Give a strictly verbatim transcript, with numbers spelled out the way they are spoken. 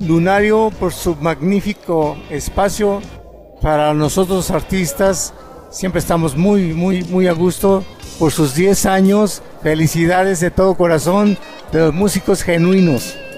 Lunario por su magnífico espacio para nosotros artistas. Siempre estamos muy, muy, muy a gusto por sus diez años. Felicidades de todo corazón de los músicos genuinos.